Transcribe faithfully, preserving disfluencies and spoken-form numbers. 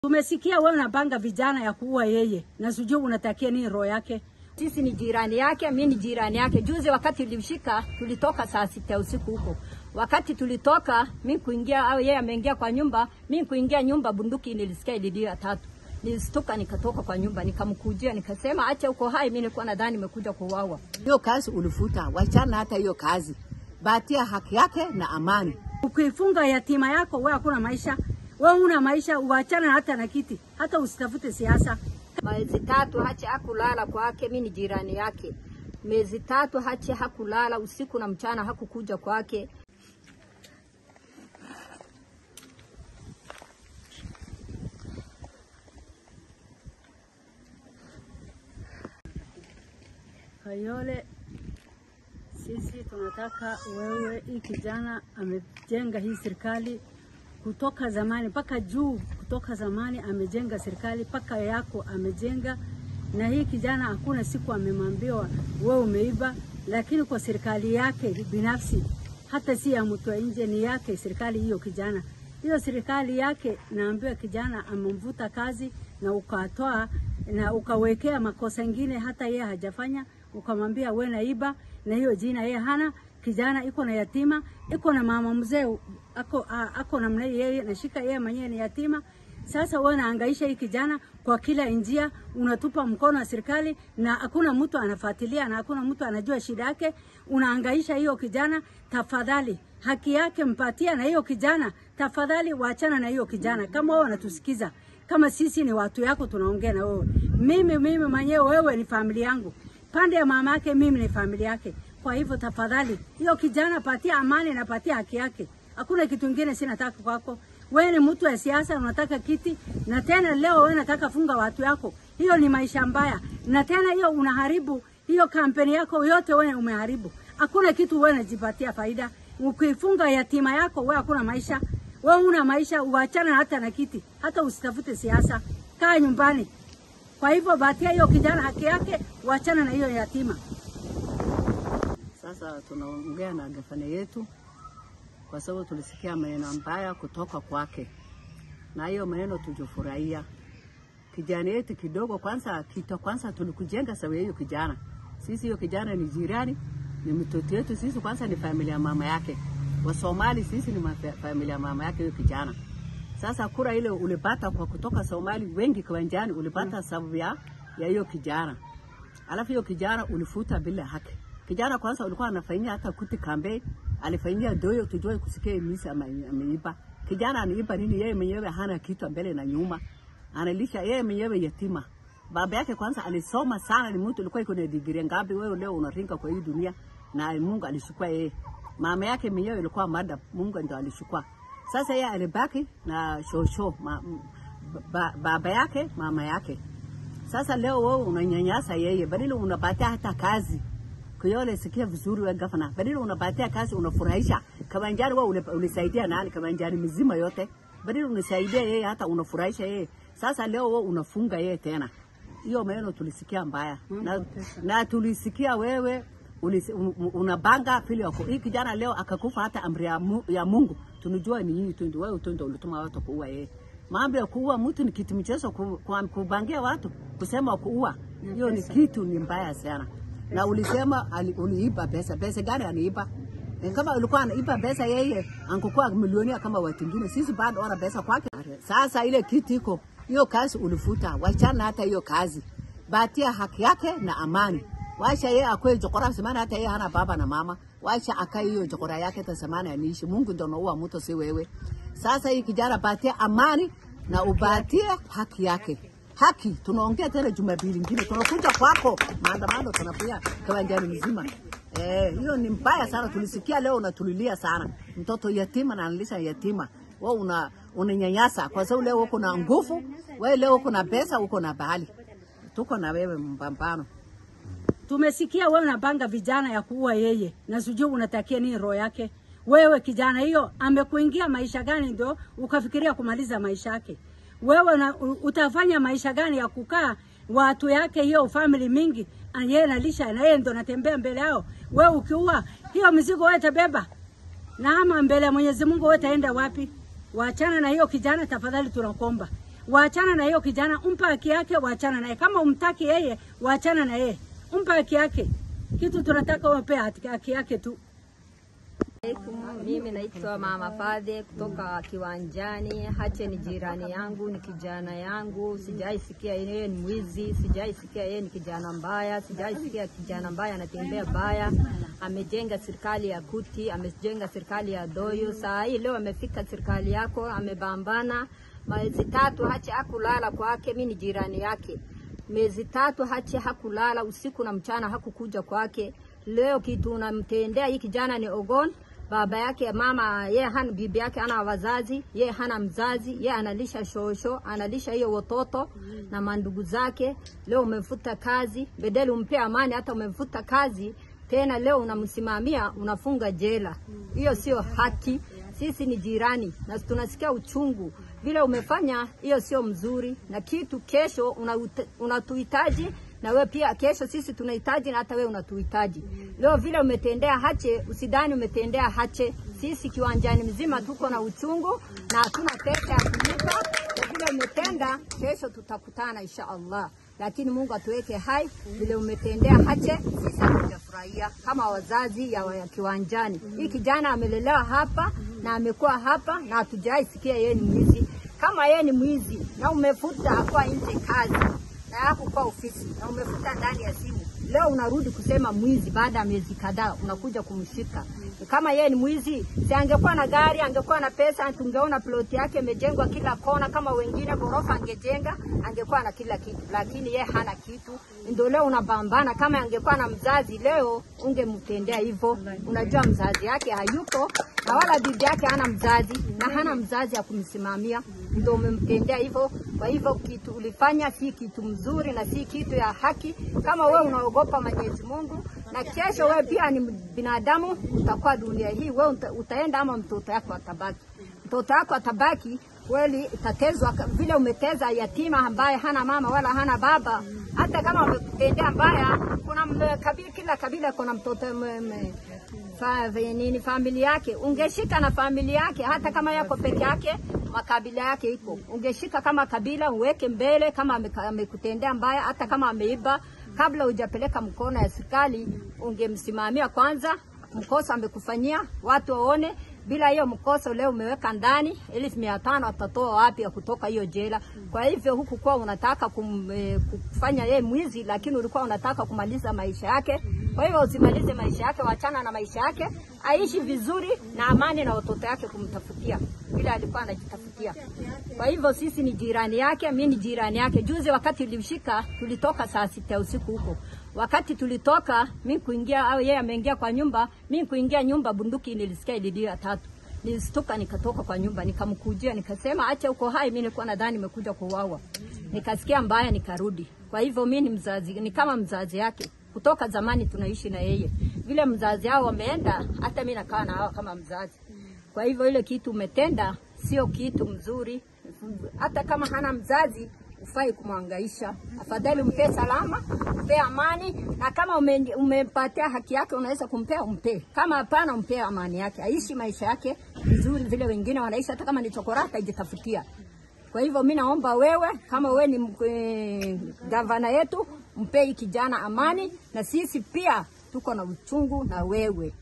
Tumesikia wewe unapanga vijana ya kuua yeye. Na sijui unatakia nini roho yake. Sisi ni jirani yake, mimi ni jirani yake. Juzi wakati tulimshika, tulitoka saa sita usiku huko. Wakati tulitoka, mimi kuingia au yeye ameingia kwa nyumba, mimi kuingia nyumba bunduki nilisikia ililia tatu. Nilistuka nikatoka kwa nyumba, nikamkujia nikasema acha uko hai, mimi nilikuwa nadhani nimekuja kuuawa. Hiyo kazi ulifuta, wachana hata hiyo kazi. Batia haki yake na amani. Ukifunga yatima yako wewe hakuna maisha. Wewe una maisha, uachana hata na kiti. Hata usitafute siasa. Miezi tatu Hache hakulala kwake, mimi ni jirani yake. Miezi tatu Hache hakulala, usiku na mchana hakukuja kwake. Kayole, sisi tunataka wewe, hii kijana amejenga hii serikali kutoka zamani paka juu, kutoka zamani amejenga serikali paka yako amejenga, na hii kijana hakuna siku amemwambiwa wewe umeiba, lakini kwa serikali yake binafsi, hata si ya mtu nje, ni yake serikali hiyo kijana. Hiyo serikali yake naambiwa kijana amemvuta kazi na ukatoa na ukawekea makosa mengine hata yeye hajafanya, ukamwambia wewe naiba, na hiyo jina yeye hana. Kijana iko na yatima, iko na mama mzee, ako ako na mnaye yeye, nashika yeye mwenyewe ni yatima. Sasa wewe unahangaisha hii kijana kwa kila njia, unatupa mkono wa serikali na hakuna mtu anafuatilia na hakuna mtu anajua shida yake. Unahangaisha hiyo kijana, tafadhali haki yake mpatia, na hiyo kijana tafadhali waachana na hiyo kijana. Kama wewe unatusikiza, kama sisi ni watu yako tunaongea na wewe. Mimi mimi mwenyewe wewe ni familia yangu. Pande ya mama yake mimi ni familia yake. Kwa hivyo tafadhali hiyo kijana patia amani na patia haki yake. Hakuna kitu kingine sinataka kwako. Wewe ni mtu wa siasa, unataka kiti, na tena leo wewe unataka funga watu yako. Hiyo ni maisha mbaya. Na tena hiyo unaharibu hiyo kampeni yako yote, wewe umeharibu. Hakuna kitu wewe unajipatia faida. Ukifunga yatima yako wewe hakuna maisha. Wewe una maisha, uachana hata na kiti. Hata usitafute siasa. Kaa nyumbani. Kwa hivyo batia hiyo kijana haki yake, uachana na hiyo yatima. Sasa tunaongea na gavana yetu kwa sababu tulisikia maneno mbaya kutoka kwake. Na hiyo maneno tujifurahia. Kijana yetu kidogo kwanza kito kwanza tulikujenga sawa hiyo kijana. Sisi hiyo kijana ni jirani, ni mtoto wetu, sisi kwanza ni familia mama yake. Wa Somali sisi ni familia mama yake hiyo kijana. Sasa kura ile ulipata kwa kutoka Somali wengi Kiwanjani ulipata sababu ya hiyo kijana. Alafu hiyo kijana ulifuta bila haki. Kijana kwanza ulikuwa anafanyia hata kuti kambe, alifanyia doyo tujue kusikia misa ameiba. Kijana anaiba nini? Yeye mwenyewe hana kitu mbele na nyuma. Analisha yeye mwenyewe yatima. Baba yake kwanza alisoma sana, ni mtu alikuwa iko na degree ngapi, wewe leo unaringa kwa hii dunia, na Mungu alishukua yeye. Mama yake mwenyewe ilikuwa mada, Mungu ndio alishukua. Sasa yeye alibaki na shosho ma, ba, baba yake, mama yake. Sasa leo wewe unanyanyasa yeye, badala unapatia hata kazi. Kuyole sikia vizuri wewe gavana. Badala unapatia kazi unafurahisha. Kiwanjani wewe ulisaidia nani Kiwanjani mzima yote? Badala unasaidia yeye hata unafurahisha yeye. Sasa leo wewe unafunga yeye tena. Hiyo maneno tulisikia mbaya. Na, na tulisikia wewe unabanga pili yako. Hii kijana leo akakufa hata amri ya, mu, ya Mungu. Tunajua ni hii tu wewe tu ndio ulituma watu kuua yeye. Mambo ya kuua mtu ni kitu mchezo, kubangia watu, kusema kuua. Hiyo ni kitu ni mbaya sana. Na ulisema uliiba pesa. Pesa gani aniiba? Kama ulikuwa anaiba pesa yeye, angekuwa milionia kama watu wengine. Sisi bado wana pesa kwake. Sasa ile kitu iko, hiyo kazi ulifuta. Wachana hata hiyo kazi. Batia haki yake na amani. Wacha yeye akwe jokora semana hata yeye hana baba na mama. Wacha akai hiyo jokora yake ta semana aniishi. Mungu ndio anaua mtu si wewe. Sasa hii kijana batia amani na ubatie haki yake. Haki tunaongea tena Jumapili nyingine tunakuja kwako maandamano tunapia Kiwanjani mzima. Eh, hiyo ni mbaya sana, tulisikia leo na tulilia sana. Mtoto yatima na analisha yatima. Wewe una unanyanyasa kwa sababu leo uko na nguvu, wewe leo uko na pesa, uko na bahali. Tuko na wewe mpambano. Tumesikia wewe unapanga vijana ya kuua yeye. Na sijui unatakia nini roho yake. Wewe kijana hiyo amekuingia maisha gani ndio ukafikiria kumaliza maisha yake? Wewe na, utafanya maisha gani ya kukaa watu yake hiyo family mingi yeye analisha na yeye ndo anatembea mbele yao? Wewe ukiua hiyo mizigo wewe tabeba. Na ama mbele ya Mwenyezi Mungu wewe taenda wapi? Waachana na hiyo kijana tafadhali tunakuomba. waachana na hiyo kijana, umpa haki yake, waachana naye. Kama umtaki yeye, waachana na yeye, umpa haki yake. Kitu tunataka wape haki yake tu. Mimi naitwa Mama Fadhe kutoka Kiwanjani. Hache ni jirani yangu, ni kijana yangu. Sijai sikia yeye ni mwizi, sijai sikia yeye ni kijana mbaya, sijai sikia kijana mbaya anatembea baya. Amejenga serikali ya Kuti, amejenga serikali ya Doyo. Saa hii leo amefika serikali yako, amebambana. Miezi tatu Hache hakulala kwake, mimi ni jirani yake. Miezi tatu Hache hakulala, usiku na mchana hakukuja kwake. Leo kitu unamtendea hii kijana ni ogon. Baba yake, mama, ye hana bibi yake, ana wazazi, ye hana mzazi, ye analisha shosho, analisha hiyo watoto na mandugu zake. Leo umefuta kazi, bedeli umpe amani, hata umefuta kazi, tena leo unamsimamia, unafunga jela. Hiyo sio haki. Sisi ni jirani na tunasikia uchungu. Vile umefanya, hiyo sio mzuri. Na kitu kesho unatuhitaji, na we pia kesho sisi tunahitaji, na hata we unatuhitaji. Leo vile umetendea Hache, usidhani umetendea Hache. Sisi Kiwanjani mzima tuko na uchungu na hatuna pesa ya kulipa. Na vile umetenda, kesho tutakutana insha Allah. Lakini Mungu atuweke hai. Vile umetendea Hache, sisi hatujafurahia kama wazazi ya, ya Kiwanjani. Hii kijana amelelewa hapa na amekuwa hapa na hatujai sikia yeye ni mwizi. Kama yeye ni mwizi na umefuta kwa nje kazi na yako kwa ofisi na umefuta ndani ya simu, leo unarudi kusema mwizi baada ya miezi kadhaa unakuja kumshika. Kama yeye ni mwizi, si angekuwa na gari, angekuwa na pesa, tungeona plot yake imejengwa kila kona kama wengine, gorofa angejenga, angekuwa na kila kitu. Lakini yeye hana kitu. Ndio leo unabambana. Kama angekuwa na mzazi leo ungemtendea hivyo. Unajua mzazi yake hayuko na wala bibi yake hana mzazi na hana mzazi ya kumsimamia, ndio umemtendea hivyo. Kwa hivyo kitu ulifanya si kitu mzuri na si kitu ya haki. Kama wewe unaogopa Mwenyezi Mungu, na kesho wewe pia ni binadamu, utakuwa dunia hii, wewe utaenda ama mtoto wako atabaki. Mtoto wako atabaki kweli, itatezwa vile umeteza yatima ambaye hana mama wala hana baba. Hata kama umetendea mbaya, kuna kabila, kila kabila kuna mtoto fa nini familia yake. Ungeshika na familia yake, hata kama yako peke yake, makabila yake iko. Ungeshika kama kabila, uweke mbele. Kama amekutendea mbaya, hata kama ameiba, kabla hujapeleka mkono ya serikali, ungemsimamia kwanza. Mkosa amekufanyia, watu waone. Bila hiyo mkosa leo umeweka ndani, elfu mia tano atatoa wapi ya kutoka hiyo jela? Kwa hivyo huku kwa unataka kum, e, kufanya yeye mwizi, lakini ulikuwa unataka kumaliza maisha yake. Kwa hivyo usimalize maisha yake, wachana na maisha yake, aishi vizuri na amani na watoto yake kumtafutia bila alikuwa anajitafutia. Kwa hivyo sisi ni jirani yake, mimi ni jirani yake. Juzi wakati nilimshika, tulitoka saa sita usiku huko. Wakati tulitoka, mimi kuingia au yeye ameingia kwa nyumba, mimi kuingia nyumba, bunduki nilisikia ililia tatu. Nilistuka nikatoka kwa nyumba, nikamkujia, nikasema acha uko hai, mimi nilikuwa nadhani nimekuja kuuawa. Nikasikia mbaya nikarudi. Kwa hivyo mimi ni mzazi, ni kama mzazi yake. Kutoka zamani tunaishi na yeye. Vile mzazi hao wameenda, hata mimi nakaa na hao kama mzazi. Kwa hivyo ile kitu umetenda sio kitu mzuri. Hata kama hana mzazi, ufai kumhangaisha. Afadhali umpe salama, umpe amani, na kama ume, umempatia haki yake unaweza kumpea, umpe. Kama hapana, umpe amani yake. Aishi maisha yake vizuri vile wengine wanaishi, hata kama ni chokorata ijitafutia. Kwa hivyo mimi naomba wewe, kama wewe ni e, gavana yetu, mpe kijana amani, na sisi pia tuko na uchungu na wewe.